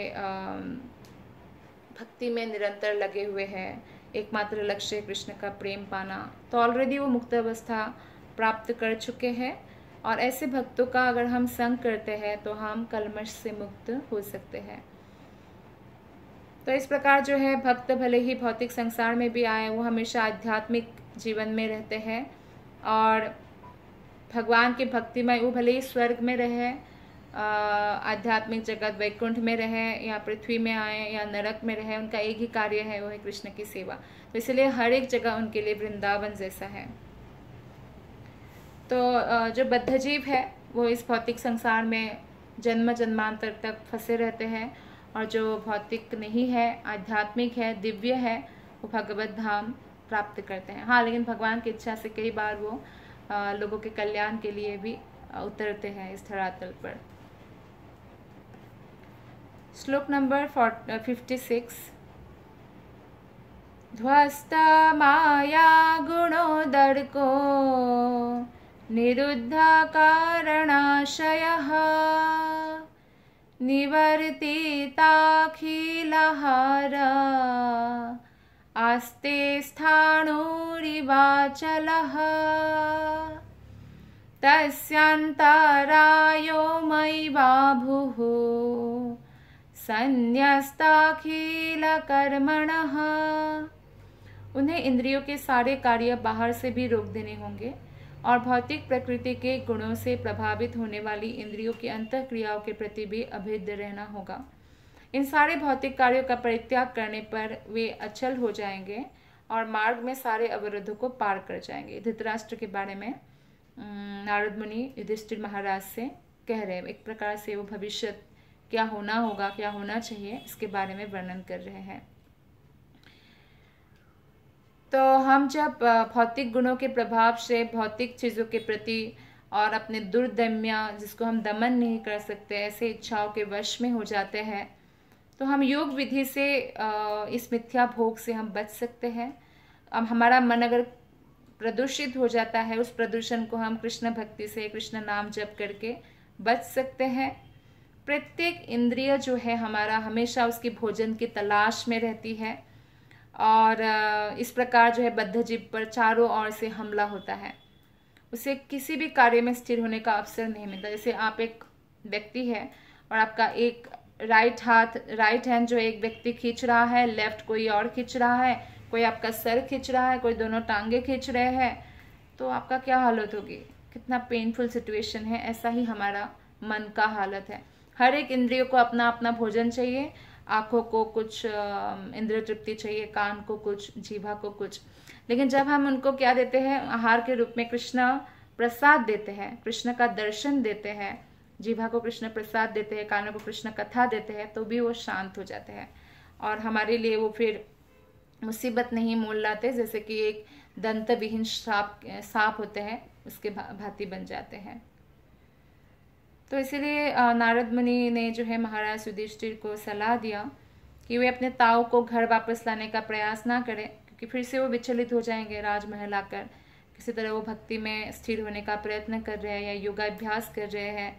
भक्ति में निरंतर लगे हुए हैं, एकमात्र लक्ष्य कृष्ण का प्रेम पाना, तो ऑलरेडी वो मुक्त अवस्था प्राप्त कर चुके हैं। और ऐसे भक्तों का अगर हम संग करते हैं तो हम कलमश से मुक्त हो सकते हैं। तो इस प्रकार जो है भक्त भले ही भौतिक संसार में भी आए, वो हमेशा आध्यात्मिक जीवन में रहते हैं और भगवान के भक्तिमय, वो भले ही स्वर्ग में रहे, आध्यात्मिक जगत वैकुंठ में रहे या पृथ्वी में आए या नरक में रहे, उनका एक ही कार्य है, वो है कृष्ण की सेवा। तो इसलिए हर एक जगह उनके लिए वृंदावन जैसा है। तो जो बद्धजीव है वो इस भौतिक संसार में जन्म जन्मांतर तक फंसे रहते हैं और जो भौतिक नहीं है, आध्यात्मिक है, दिव्य है, वो भगवत धाम प्राप्त करते हैं। हाँ, लेकिन भगवान की इच्छा से कई बार वो लोगों के कल्याण के लिए भी उतरते हैं इस धरातल पर। श्लोक नंबर 56। ध्वस्त माया गुणोदर्को निरुद्धकारणाशयः निवर्तिताखिलहार आस्ते स्थाणुरिवाचलः तस्यान्तरायो मयि बाभुः संन्यस्ताखिलकर्मणः। उन्हें इंद्रियों के सारे कार्य बाहर से भी रोक देने होंगे और भौतिक प्रकृति के गुणों से प्रभावित होने वाली इंद्रियों की अंतःक्रियाओं के प्रति भी अभेद्य रहना होगा। इन सारे भौतिक कार्यों का परित्याग करने पर वे अचल हो जाएंगे और मार्ग में सारे अवरोधों को पार कर जाएंगे। धृतराष्ट्र के बारे में नारद मुनि युधिष्ठिर महाराज से कह रहे हैं, एक प्रकार से वो भविष्य क्या होना होगा, क्या होना चाहिए, इसके बारे में वर्णन कर रहे हैं। तो हम जब भौतिक गुणों के प्रभाव से भौतिक चीज़ों के प्रति और अपने दुर्दम्य जिसको हम दमन नहीं कर सकते ऐसे इच्छाओं के वश में हो जाते हैं, तो हम योग विधि से इस मिथ्या भोग से हम बच सकते हैं। अब हमारा मन अगर प्रदूषित हो जाता है, उस प्रदूषण को हम कृष्ण भक्ति से, कृष्ण नाम जप करके बच सकते हैं। प्रत्येक इंद्रिय जो है हमारा हमेशा उसकी भोजन की तलाश में रहती है और इस प्रकार जो है बद्ध जीव पर चारों ओर से हमला होता है, उसे किसी भी कार्य में स्थिर होने का अवसर नहीं मिलता। जैसे आप एक व्यक्ति है और आपका एक राइट हैंड जो एक व्यक्ति खींच रहा है, लेफ्ट कोई और खींच रहा है, कोई आपका सर खींच रहा है, कोई दोनों टांगे खींच रहे हैं, तो आपका क्या हालत होगी, कितना पेनफुल सिचुएशन है। ऐसा ही हमारा मन का हालत है। हर एक इंद्रियों को अपना अपना भोजन चाहिए, आँखों को कुछ इंद्रिय तृप्ति चाहिए, कान को कुछ, जीभा को कुछ। लेकिन जब हम उनको क्या देते हैं, आहार के रूप में कृष्ण प्रसाद देते हैं, कृष्ण का दर्शन देते हैं, जीभा को कृष्ण प्रसाद देते हैं, कानों को कृष्ण कथा देते हैं, तो भी वो शांत हो जाते हैं और हमारे लिए वो फिर मुसीबत नहीं मोल लाते। जैसे कि एक दंत विहीन सांप होते हैं, उसके भांति बन जाते हैं। तो इसीलिए नारद मुनि ने जो है महाराज युधिष्ठिर को सलाह दिया कि वे अपने ताऊ को घर वापस लाने का प्रयास ना करें, क्योंकि फिर से वो विचलित हो जाएंगे। राजमहल आकर किसी तरह वो भक्ति में स्थिर होने का प्रयत्न कर रहे हैं या योगाभ्यास कर रहे हैं।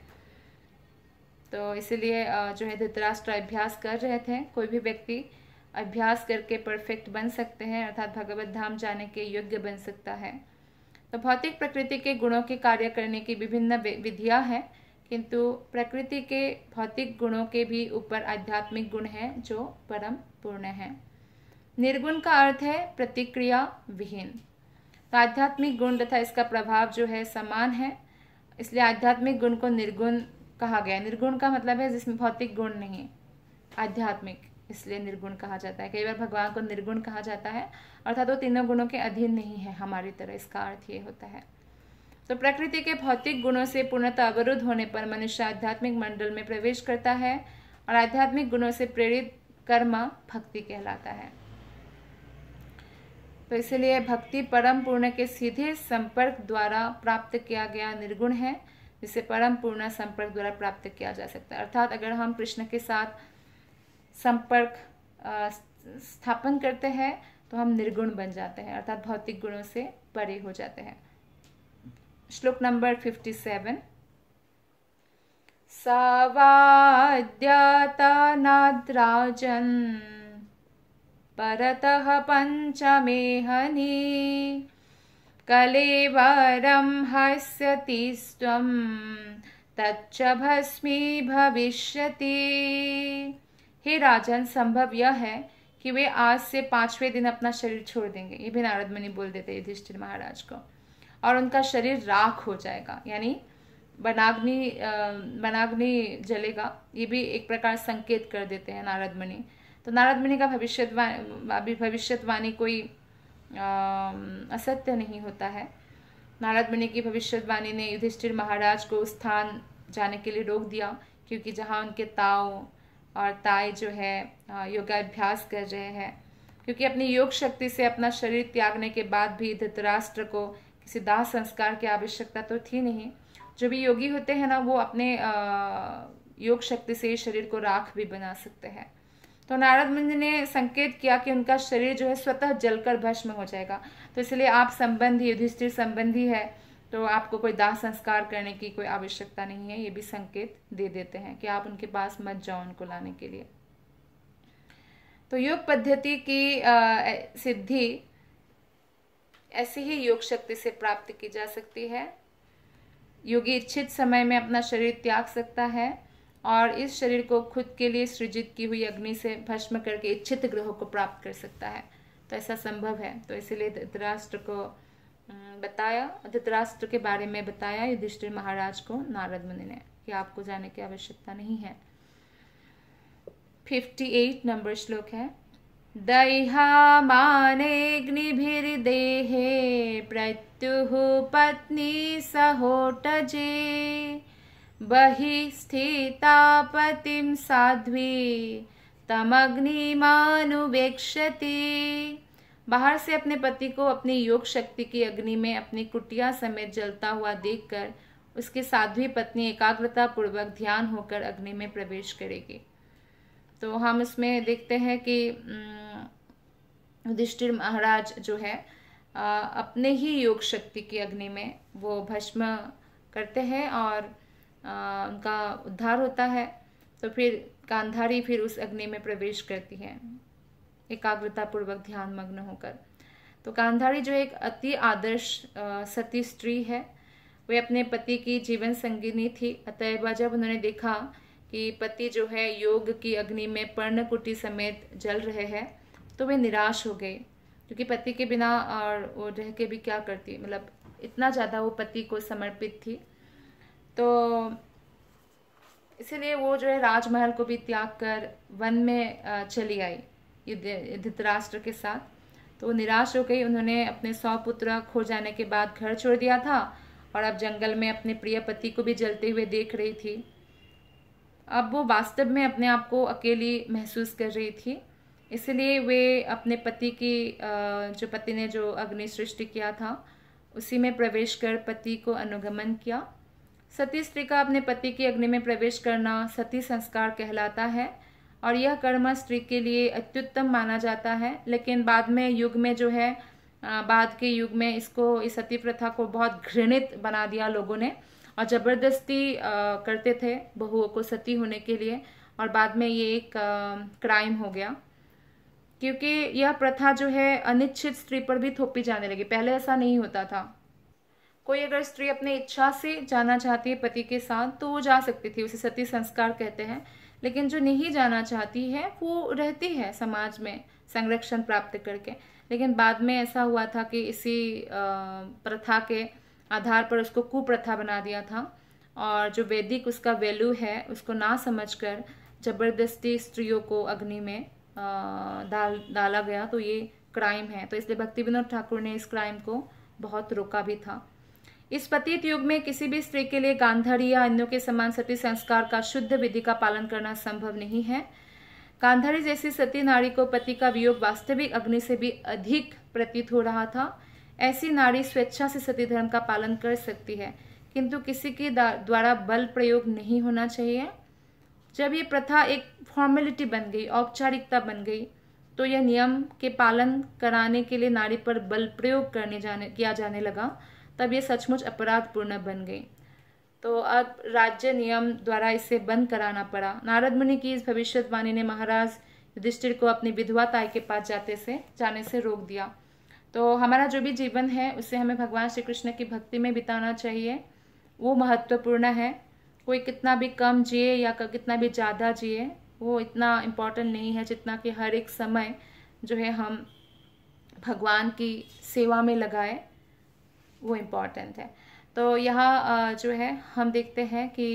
तो इसलिए जो है धृतराष्ट्र अभ्यास कर रहे थे। कोई भी व्यक्ति अभ्यास करके परफेक्ट बन सकते हैं, अर्थात भगवत धाम जाने के योग्य बन सकता है। तो भौतिक प्रकृति के गुणों के कार्य करने की विभिन्न विधियां हैं, किंतु प्रकृति के भौतिक गुणों के भी ऊपर आध्यात्मिक गुण है जो परम पूर्ण है। निर्गुण का अर्थ है प्रतिक्रिया विहीन। तो आध्यात्मिक गुण तथा इसका प्रभाव जो है समान है, इसलिए आध्यात्मिक गुण को निर्गुण कहा गया। निर्गुण का मतलब है जिसमें भौतिक गुण नहीं, आध्यात्मिक, इसलिए निर्गुण कहा जाता है। कई बार भगवान को निर्गुण कहा जाता है, अर्थात वो तीनों गुणों के अधीन नहीं है हमारी तरह, इसका अर्थ ये होता है। तो प्रकृति के भौतिक गुणों से पूर्णतः अवरुद्ध होने पर मनुष्य आध्यात्मिक मंडल में प्रवेश करता है और आध्यात्मिक गुणों से प्रेरित कर्म भक्ति कहलाता है। तो इसलिए भक्ति परम पूर्ण के सीधे संपर्क द्वारा प्राप्त किया गया निर्गुण है, जिसे परम पूर्ण संपर्क द्वारा प्राप्त किया जा सकता है। अर्थात अगर हम कृष्ण के साथ संपर्क स्थापन करते हैं तो हम निर्गुण बन जाते हैं, अर्थात भौतिक गुणों से परे हो जाते हैं। श्लोक नंबर 57। सवाद्यतनाद्राजन् परतः पंचमेहनि कलेवरं हस्यति स्वं तच्च भस्मी भविष्यति। हे राजन, संभव यह है कि वे आज से 5वें दिन अपना शरीर छोड़ देंगे। ये भी नारद मुनि बोल देते युधिष्ठिर महाराज को, और उनका शरीर राख हो जाएगा, यानी बनाग्नि जलेगा। ये भी एक प्रकार संकेत कर देते हैं नारद मुनि। तो नारद मुनि का भविष्यवाणी कोई असत्य नहीं होता है। नारद मुनि की भविष्यवाणी ने युधिष्ठिर महाराज को उस स्थान जाने के लिए रोक दिया, क्योंकि जहाँ उनके ताऊ और ताई जो है योगाभ्यास कर रहे हैं। क्योंकि अपनी योग शक्ति से अपना शरीर त्यागने के बाद भी धृतराष्ट्र को किसी दाह संस्कार की आवश्यकता तो थी नहीं। जो भी योगी होते हैं ना, वो अपने योग शक्ति से शरीर को राख भी बना सकते हैं। तो नारद मुनि ने संकेत किया कि उनका शरीर जो है स्वतः जलकर भस्म हो जाएगा। तो इसलिए आप संबंधी, युधिष्ठिर संबंधी है, तो आपको कोई दाह संस्कार करने की कोई आवश्यकता नहीं है, ये भी संकेत दे देते हैं कि आप उनके पास मत जाओ उनको लाने के लिए। तो योग पद्धति की सिद्धि ऐसी ही योग शक्ति से प्राप्त की जा सकती है। योगी इच्छित समय में अपना शरीर त्याग सकता है और इस शरीर को खुद के लिए सृजित की हुई अग्नि से भस्म करके इच्छित ग्रहों को प्राप्त कर सकता है। तो ऐसा संभव है। तो इसीलिए धृतराष्ट्र को बताया, धृतराष्ट्र के बारे में बताया युधिष्ठिर महाराज को नारद मुनि ने कि आपको जाने की आवश्यकता नहीं है। 58 नंबर श्लोक है। दह्यामानेऽग्निभिर्देहे प्रत्युः पत्नी सहोटजे बहिः स्थिता पतिं साध्वी तमग्निमानुवेक्ष्यति। बाहर से अपने पति को अपनी योग शक्ति की अग्नि में अपनी कुटिया समेत जलता हुआ देखकर उसकी साध्वी पत्नी एकाग्रता पूर्वक ध्यान होकर अग्नि में प्रवेश करेगी। तो हम इसमें देखते हैं कि युधिष्ठिर महाराज जो है अपने ही योग शक्ति की अग्नि में वो भस्म करते हैं और उनका उद्धार होता है। तो फिर गांधारी फिर उस अग्नि में प्रवेश करती है एकाग्रता पूर्वक ध्यान मग्न होकर। तो गांधारी जो एक अति आदर्श सती स्त्री है, वे अपने पति की जीवन संगिनी थी। अतएव जब उन्होंने देखा कि पति जो है योग की अग्नि में पर्णकुटी समेत जल रहे हैं तो वे निराश हो गए, क्योंकि पति के बिना और वो रह के भी क्या करती, मतलब इतना ज़्यादा वो पति को समर्पित थी। तो इसीलिए वो जो है राजमहल को भी त्याग कर वन में चली आई धृतराष्ट्र के साथ। तो वो निराश हो गई। उन्होंने अपने 100 पुत्र खो जाने के बाद घर छोड़ दिया था और अब जंगल में अपने प्रिय पति को भी जलते हुए देख रही थी। अब वो वास्तव में अपने आप को अकेली महसूस कर रही थी। इसलिए वे अपने पति की जो पति ने जो अग्नि सृष्टि किया था उसी में प्रवेश कर पति को अनुगमन किया। सती स्त्री का अपने पति की अग्नि में प्रवेश करना सती संस्कार कहलाता है और यह कर्म स्त्री के लिए अत्युत्तम माना जाता है। लेकिन बाद में युग में जो है बाद के युग में इसको इस सती प्रथा को बहुत घृणित बना दिया लोगों ने और जबरदस्ती करते थे बहुओं को सती होने के लिए, और बाद में ये एक क्राइम हो गया, क्योंकि यह प्रथा जो है अनिच्छित स्त्री पर भी थोपी जाने लगी। पहले ऐसा नहीं होता था। कोई अगर स्त्री अपनी इच्छा से जाना चाहती है पति के साथ तो वो जा सकती थी, उसे सती संस्कार कहते हैं। लेकिन जो नहीं जाना चाहती है वो रहती है समाज में संरक्षण प्राप्त करके। लेकिन बाद में ऐसा हुआ था कि इसी प्रथा के आधार पर उसको कुप्रथा बना दिया था और जो वैदिक उसका वैल्यू है उसको ना समझकर जबरदस्ती स्त्रियों को अग्नि में डाला गया। तो ये क्राइम है। तो इसलिए भक्ति विनोद ठाकुर ने इस क्राइम को बहुत रोका भी था। इस पतित युग में किसी भी स्त्री के लिए गांधारी या अन्यों के समान सती संस्कार का शुद्ध विधि का पालन करना संभव नहीं है। गांधारी जैसी सती नारी को पति का वियोग वास्तविक अग्नि से भी अधिक प्रतीत हो रहा था। ऐसी नारी स्वेच्छा से सती धर्म का पालन कर सकती है, किंतु किसी के द्वारा बल प्रयोग नहीं होना चाहिए। जब ये प्रथा एक फॉर्मेलिटी बन गई, औपचारिकता बन गई, तो यह नियम के पालन कराने के लिए नारी पर बल प्रयोग किया जाने लगा, तब ये सचमुच अपराधपूर्ण बन गई। तो अब राज्य नियम द्वारा इसे बंद कराना पड़ा। नारद मुनि की इस भविष्यवाणी ने महाराज युधिष्ठिर को अपनी विधवा ताई के पास जाने से रोक दिया। तो हमारा जो भी जीवन है उसे हमें भगवान श्री कृष्ण की भक्ति में बिताना चाहिए, वो महत्वपूर्ण है। कोई कितना भी कम जिए या कितना भी ज़्यादा जिए वो इतना इम्पोर्टेंट नहीं है, जितना कि हर एक समय जो है हम भगवान की सेवा में लगाए, वो इम्पोर्टेंट है। तो यहाँ जो है हम देखते हैं कि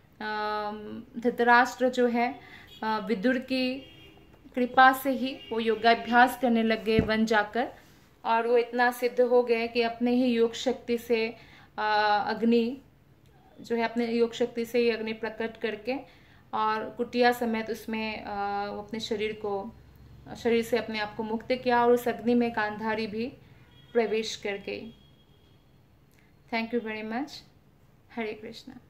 धृतराष्ट्र जो है विदुर की कृपा से ही वो योगाभ्यास करने लग गए वन जाकर, और वो इतना सिद्ध हो गए कि अपने ही योग शक्ति से अग्नि जो है अपने योग शक्ति से ही अग्नि प्रकट करके और कुटिया समेत उसमें वो अपने शरीर से अपने आप को मुक्त किया और उस अग्नि में गांधारी भी प्रवेश कर गई। Thank you very much. Hare Krishna.